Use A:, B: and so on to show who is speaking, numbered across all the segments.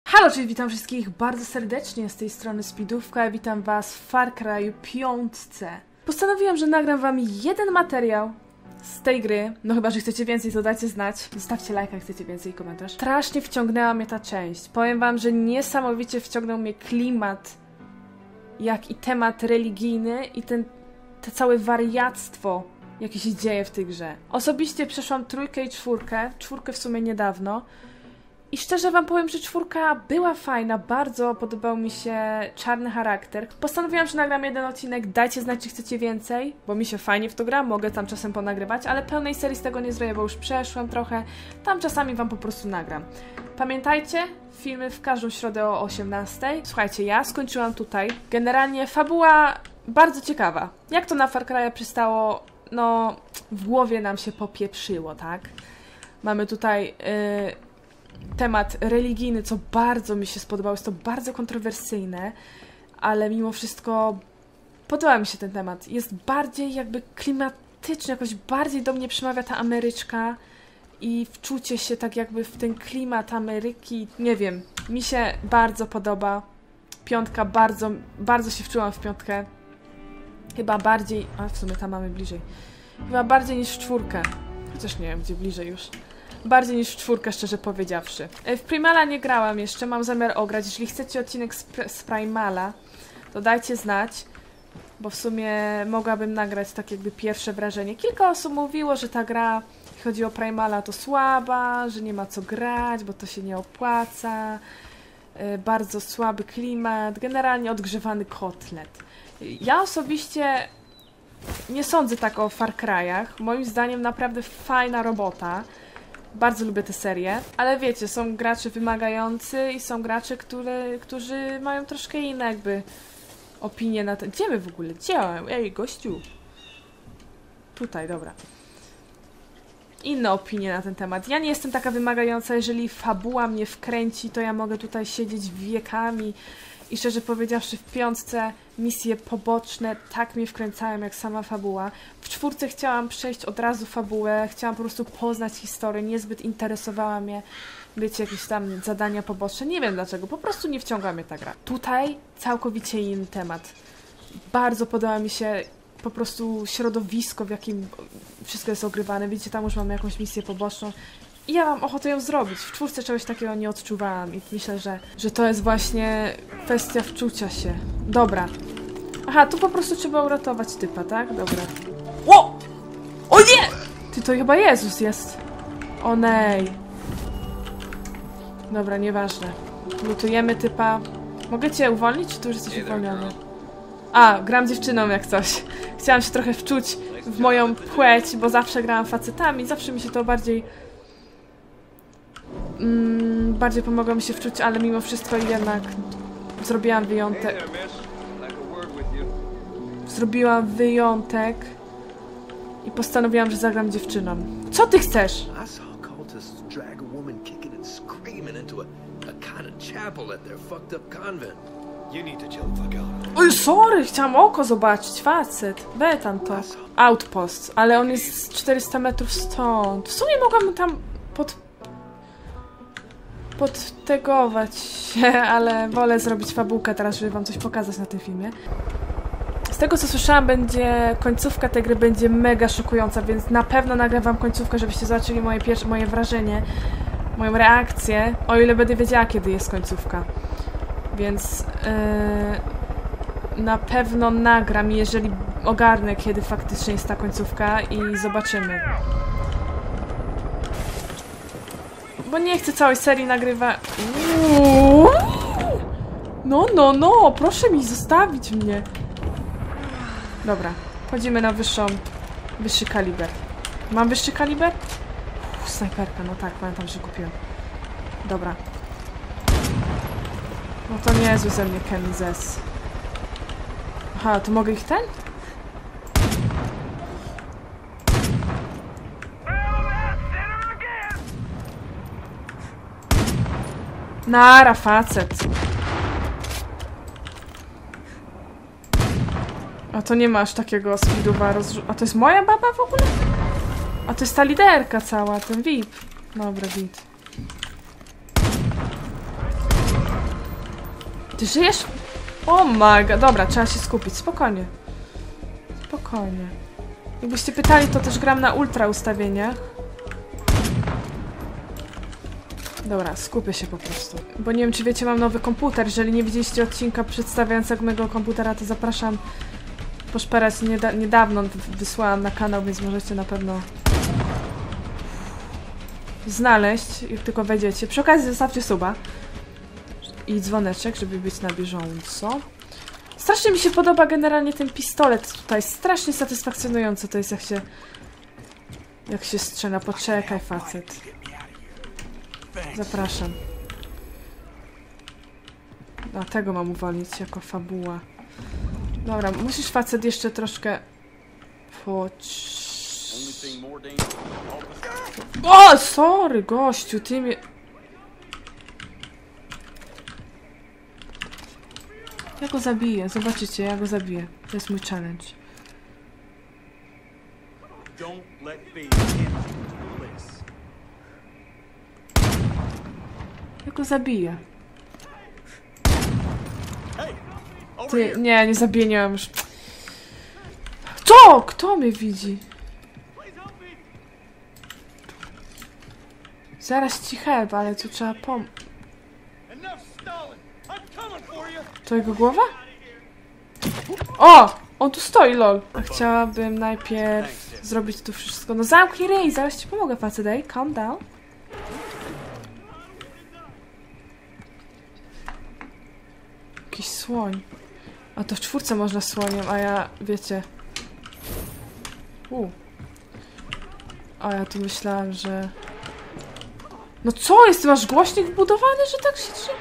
A: Halo, cześć, witam wszystkich bardzo serdecznie z tej strony Speedówka. Witam was w Far Cry'u 5. Postanowiłam, że nagram wam jeden materiał z tej gry. No chyba, że chcecie więcej, to dajcie znać. Zostawcie lajka, jak chcecie więcej i komentarz. Strasznie wciągnęła mnie ta część. Powiem wam, że niesamowicie wciągnął mnie klimat, jak i temat religijny i te całe wariactwo, jakie się dzieje w tej grze. Osobiście przeszłam 3 i 4, 4 w sumie niedawno. I szczerze wam powiem, że 4 była fajna, bardzo podobał mi się czarny charakter. Postanowiłam, że nagram jeden odcinek, dajcie znać, czy chcecie więcej, bo mi się fajnie w to gra, mogę tam czasem ponagrywać, ale pełnej serii z tego nie zrobię, bo już przeszłam trochę, tam czasami wam po prostu nagram. Pamiętajcie, filmy w każdą środę o 18:00. Słuchajcie, ja skończyłam tutaj. Generalnie fabuła bardzo ciekawa. Jak to na Far Cry'a przystało, no w głowie nam się popieprzyło, tak? Mamy tutaj temat religijny, co bardzo mi się spodobało. Jest to bardzo kontrowersyjne, ale mimo wszystko podoba mi się ten temat. Jest bardziej jakby klimatyczny, jakoś bardziej do mnie przemawia ta Ameryczka i wczucie się tak jakby w ten klimat Ameryki. Nie wiem, mi się bardzo podoba. 5, bardzo się wczułam w 5. Chyba bardziej, a w sumie tam mamy bliżej. Chyba bardziej niż w 4. Chociaż nie wiem, gdzie bliżej już. Bardziej niż w 4, szczerze powiedziawszy. W Primala nie grałam jeszcze, mam zamiar ograć. Jeśli chcecie odcinek z Primala, to dajcie znać, bo w sumie mogłabym nagrać tak jakby pierwsze wrażenie. Kilka osób mówiło, że ta gra, jeśli chodzi o Primala, to słaba, że nie ma co grać, bo to się nie opłaca. Bardzo słaby klimat, generalnie odgrzewany kotlet. Ja osobiście nie sądzę tak o Far Cry'ach. Moim zdaniem naprawdę fajna robota. Bardzo lubię tę serię, ale wiecie, są gracze wymagający i są gracze, którzy mają troszkę inne jakby opinie na ten... Gdzie my w ogóle? Gdzie? Ej, gościu! Tutaj, dobra. Inne opinie na ten temat. Ja nie jestem taka wymagająca, jeżeli fabuła mnie wkręci, to ja mogę tutaj siedzieć wiekami i szczerze powiedziawszy w 5 misje poboczne tak mnie wkręcają jak sama fabuła. W 4 chciałam przejść od razu fabułę, chciałam po prostu poznać historię, niezbyt interesowała mnie, wiecie, jakieś tam zadania poboczne, nie wiem dlaczego, po prostu nie wciąga mnie ta gra. Tutaj całkowicie inny temat. Bardzo podoba mi się po prostu środowisko, w jakim wszystko jest ogrywane. Widzicie, tam już mamy jakąś misję poboczną. I ja mam ochotę ją zrobić. W 4 czegoś takiego nie odczuwałam i myślę, że to jest właśnie kwestia wczucia się. Dobra. Aha, tu po prostu trzeba uratować typa, tak? Dobra. O! O nie! Ty, to chyba Jezus jest. O nej. Dobra, nieważne. Lutujemy typa. Mogę cię uwolnić, czy tu już jesteś uwolniony? A, gram dziewczyną jak coś. Chciałam się trochę wczuć w moją płeć, bo zawsze grałam facetami. Zawsze mi się to bardziej pomogło mi się wczuć, ale mimo wszystko jednak zrobiłam wyjątek. Zrobiłam wyjątek i postanowiłam, że zagram dziewczyną. Co ty chcesz? Oj, sorry, chciałam oko zobaczyć, facet. Tam to. Outpost, ale on jest 400 metrów stąd. W sumie mogłam tam podtegować się, ale wolę zrobić fabułkę teraz, żeby wam coś pokazać na tym filmie. Z tego co słyszałam, końcówka tej gry będzie mega szokująca, więc na pewno nagram wam końcówkę, żebyście zobaczyli moje wrażenie, moją reakcję, o ile będę wiedziała, kiedy jest końcówka. Więc na pewno nagram, jeżeli ogarnę, kiedy faktycznie jest ta końcówka i zobaczymy. Bo nie chcę całej serii nagrywać. No, proszę mi zostawić mnie. Dobra, chodzimy na wyższy kaliber. Mam wyższy kaliber? Snajperka, no tak, pamiętam, że kupiłem. Dobra. No to niezły ze mnie Kemizes. Aha, to mogę ich ten? Nara, facet. A to nie masz takiego speedowa A to jest moja baba w ogóle? A to jest ta liderka cała, ten VIP. Dobra, VIP. Ty żyjesz? O my god. Dobra, trzeba się skupić. Spokojnie. Spokojnie. Jakbyście pytali, to też gram na ultra ustawieniach. Dobra, skupię się po prostu. Bo nie wiem, czy wiecie, mam nowy komputer. Jeżeli nie widzieliście odcinka przedstawiającego mojego komputera, to zapraszam poszperać. Niedawno wysłałam na kanał, więc możecie na pewno znaleźć, jak tylko wejdziecie. Przy okazji zostawcie suba i dzwoneczek, żeby być na bieżąco. Strasznie mi się podoba generalnie ten pistolet tutaj. Strasznie satysfakcjonujące to jest, jak się strzela. Poczekaj, facet. Zapraszam. A tego mam uwolnić jako fabuła. Dobra, musisz, facet, jeszcze troszkę... O, sorry, gościu, ty mnie... Ja go zabiję, zobaczycie, ja go zabiję. To jest mój challenge. Ja go zabiję. Ty, nie zabiję, nie mam już... Co? Kto mnie widzi? Zaraz ci help, ale tu trzeba To jego głowa? O! On tu stoi, lol. A chciałabym najpierw zrobić tu wszystko. No zamknij ryj, zaraz ci pomogę, facet, daj. Calm down. Jakiś słoń. A to w 4 można słoniem, a ja, wiecie... A ja tu myślałam, że... No co jest? Ty masz głośnik wbudowany, że tak się drze?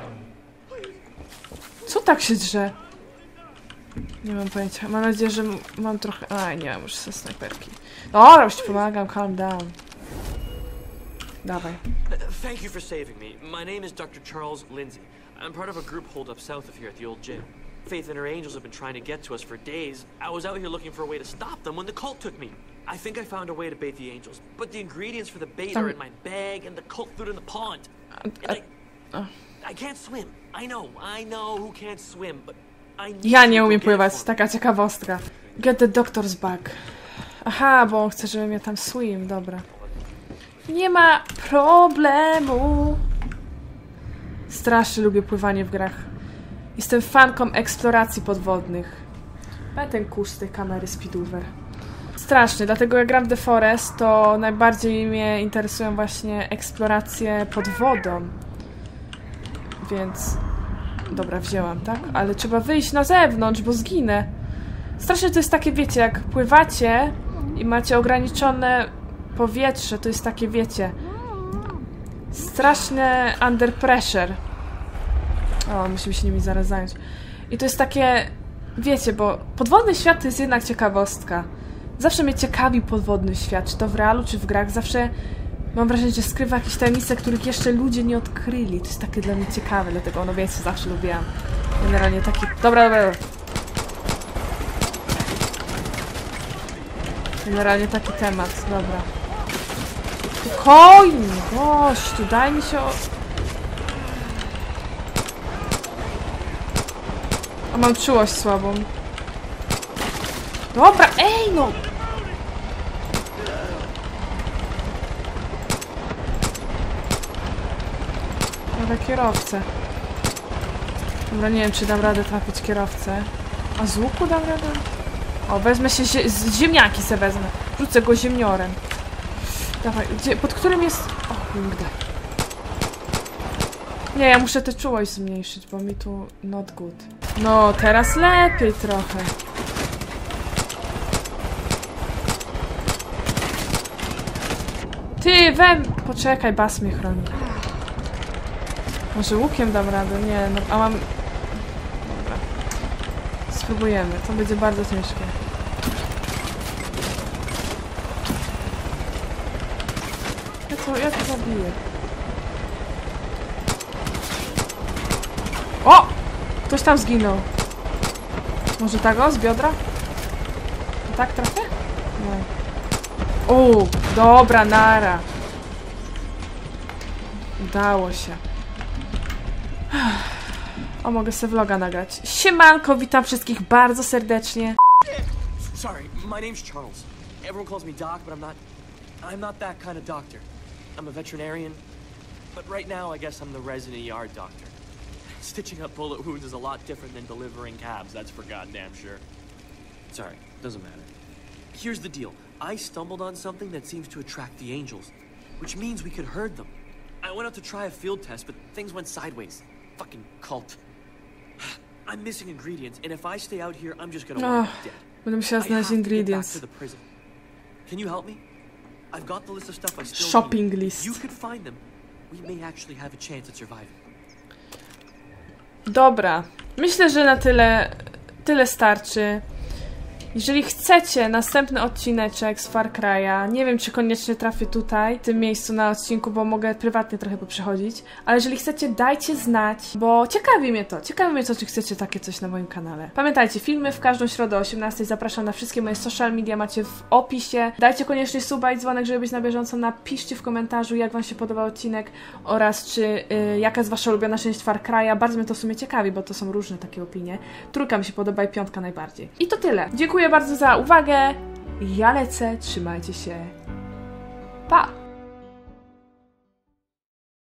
A: Co tak się drze? Nie mam pojęcia. Mam nadzieję, że mam trochę... Aj, nie mam już ze snajperki. Dobra, już ci pomagam, calm down. Dawaj.
B: Thank you for saving me. My name is Dr. Charles Lindsay. I'm part of a group holed up south of here at the old gym. Faith and her angels have been trying to get to us for days. I was out here looking for a way to stop them when the cult took me. I think I found a way to bait the angels, but the ingredients for the bait are in my bag and the cult threw it in the pond. And I can't swim. I know who can't swim, but I need
A: Ja nie umiem pływać, taka ciekawostka. Get the doctor's bag. Aha, bo on chce, żebym ja tam swim, dobra. Nie ma problemu. Strasznie lubię pływanie w grach. Jestem fanką eksploracji podwodnych. Ma ten kurz z tej kamery Speedover. Strasznie, dlatego jak gram w The Forest, to najbardziej mnie interesują właśnie eksploracje pod wodą. Więc... Dobra, wzięłam, tak? Ale trzeba wyjść na zewnątrz, bo zginę. Strasznie to jest takie, wiecie, jak pływacie i macie ograniczone powietrze, to jest takie, wiecie... Straszne under pressure. O, musimy się nimi zaraz zająć. I to jest takie... Wiecie, bo podwodny świat to jest jednak ciekawostka. Zawsze mnie ciekawi podwodny świat, czy to w realu, czy w grach. Zawsze mam wrażenie, że skrywa jakieś tajemnice, których jeszcze ludzie nie odkryli. To jest takie dla mnie ciekawe, dlatego no wiecie, zawsze lubiłam. Generalnie taki... Dobra. Generalnie taki temat, dobra. Spokojnie, gościu, daj mi się A mam czułość słabą. Dobra, ej no! Dobra, kierowcę. Dobra, nie wiem, czy dam radę trafić kierowcę. A z łuku dam radę? O, wezmę się z ziemniaki se wezmę. Rzucę go ziemniorem. Dawaj, gdzie, pod którym jest... O kurde. Nie, ja muszę tę czułość zmniejszyć, bo mi tu not good. No, teraz lepiej trochę. Ty, Poczekaj, bas mnie chroni. Może łukiem dam radę? Nie, no, a mam... Dobra. Spróbujemy, to będzie bardzo ciężkie. Ja to zabiję. O! Ktoś tam zginął. Może tak z biodra? Tak trafię? Nie. O, dobra, nara. Udało się. O, mogę sobie vloga nagrać. Siemanko, witam wszystkich bardzo serdecznie.
B: Sorry, my name's Charles. Everyone calls me Doc, but I'm not that kind of doctor. I'm a veterinarian, but right now I guess I'm the resident yard doctor. Stitching up bullet wounds is a lot different than delivering cabs, that's for goddamn sure. Sorry, doesn't matter. Here's the deal. I stumbled on something that seems to attract the angels, which means we could herd them. I went out to try a field test, but things went sideways. Fucking cult. I'm missing ingredients, and if I stay out here, I'm just gonna wind up dead.
A: Będę musiała znaleźć ingredients.
B: Can you help me? I've got the list of stuff I still
A: Shopping
B: need.
A: list.
B: You could find them. We may actually have a chance at surviving.
A: Dobra. Myślę, że na tyle starczy. Jeżeli chcecie następny odcineczek z Far Cry'a, nie wiem, czy koniecznie trafię tutaj, w tym miejscu na odcinku, bo mogę prywatnie trochę poprzechodzić, ale jeżeli chcecie, dajcie znać, bo ciekawi mnie to, czy chcecie takie coś na moim kanale. Pamiętajcie, filmy w każdą środę o 18:00, zapraszam na wszystkie moje social media, macie w opisie. Dajcie koniecznie suba i dzwonek, żeby być na bieżąco, napiszcie w komentarzu, jak wam się podobał odcinek oraz czy jaka jest wasza ulubiona część Far Cry'a. Bardzo mnie to w sumie ciekawi, bo to są różne takie opinie. 3 mi się podoba i 5 najbardziej. I to tyle. Dziękuję bardzo za uwagę. Ja lecę. Trzymajcie się. Pa!